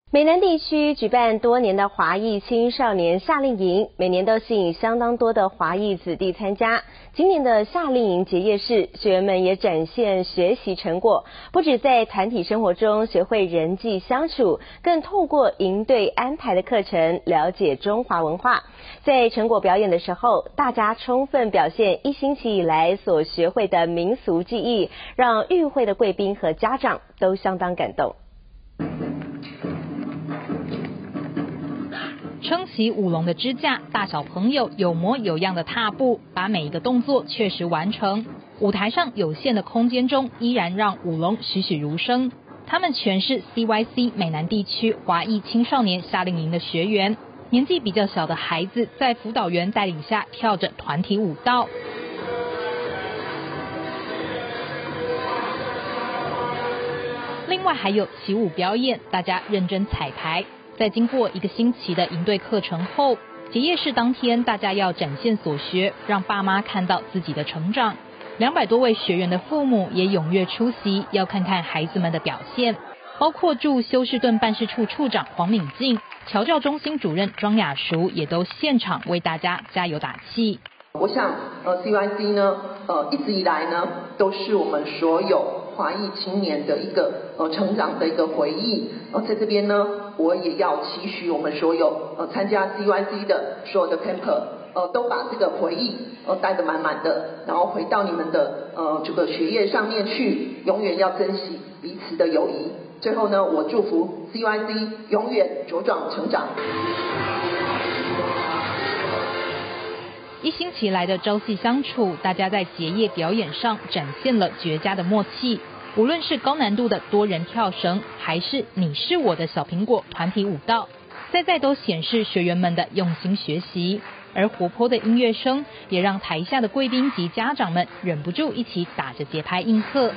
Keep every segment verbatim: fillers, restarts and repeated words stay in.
美南地区举办多年的华裔青少年夏令营，每年都吸引相当多的华裔子弟参加。今年的夏令营结业式，学员们也展现学习成果，不止在团体生活中学会人际相处，更透过营队安排的课程了解中华文化。在成果表演的时候，大家充分表现一星期以来所学会的民俗技艺，让与会的贵宾和家长都相当感动。 撑起舞龙的支架，大小朋友有模有样的踏步，把每一个动作确实完成。舞台上有限的空间中，依然让舞龙栩栩如生。他们全是 C Y C 美南地区华裔青少年夏令营的学员，年纪比较小的孩子在辅导员带领下跳着团体舞蹈。另外还有起舞表演，大家认真彩排。在经过一个星期的营队课程后，结业式当天，大家要展现所学，让爸妈看到自己的成长。两百多位学员的父母也踊跃出席，要看看孩子们的表现。包括驻休士顿办事处处长黄敏静、侨教中心主任庄雅淑也都现场为大家加油打气。 我想，呃 ，C Y C 呢，呃，一直以来呢，都是我们所有华裔青年的一个呃成长的一个回忆。呃，在这边呢，我也要期许我们所有呃参加 C Y C 的所有的 camper， 呃，都把这个回忆呃带得满满的，然后回到你们的呃这个学业上面去，永远要珍惜彼此的友谊。最后呢，我祝福 C Y C 永远茁壮成长。 一星期来的朝夕相处，大家在结业表演上展现了绝佳的默契。无论是高难度的多人跳绳，还是你是我的小苹果团体舞蹈，在在都显示学员们的用心学习。而活泼的音乐声也让台下的贵宾及家长们忍不住一起打着节拍应和。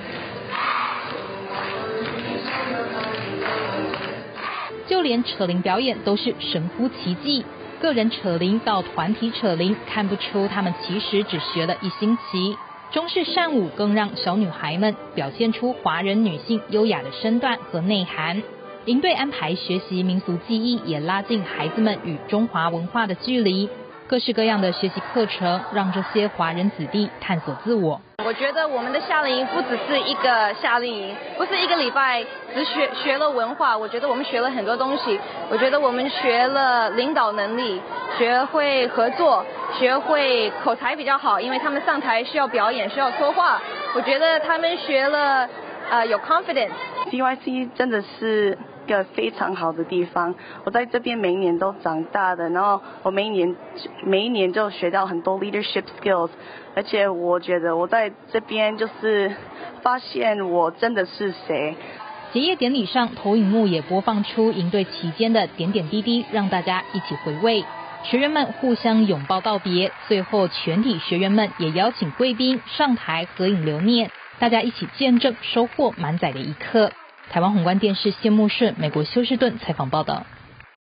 就连扯铃表演都是神乎其技。个人扯铃到团体扯铃，看不出他们其实只学了一星期。中式扇舞更让小女孩们表现出华人女性优雅的身段和内涵。营队安排学习民俗技艺，也拉近孩子们与中华文化的距离。各式各样的学习课程，让这些华人子弟探索自我。 我觉得我们的夏令营不只是一个夏令营，不是一个礼拜只学学了文化，我觉得我们学了很多东西。我觉得我们学了领导能力，学会合作，学会口才比较好，因为他们上台需要表演，需要说话。我觉得他们学了呃有 confidence。C Y C 真的是一个非常好的地方，我在这边每一年都长大的，然后我每一年每一年就学到很多 leadership skills， 而且我觉得我在这边就是发现我真的是谁。 结业典礼上，投影幕也播放出营队期间的点点滴滴，让大家一起回味。学员们互相拥抱道别，最后全体学员们也邀请贵宾上台合影留念，大家一起见证收获满载的一刻。台湾宏观电视谢慕顺美国休士顿采访报道。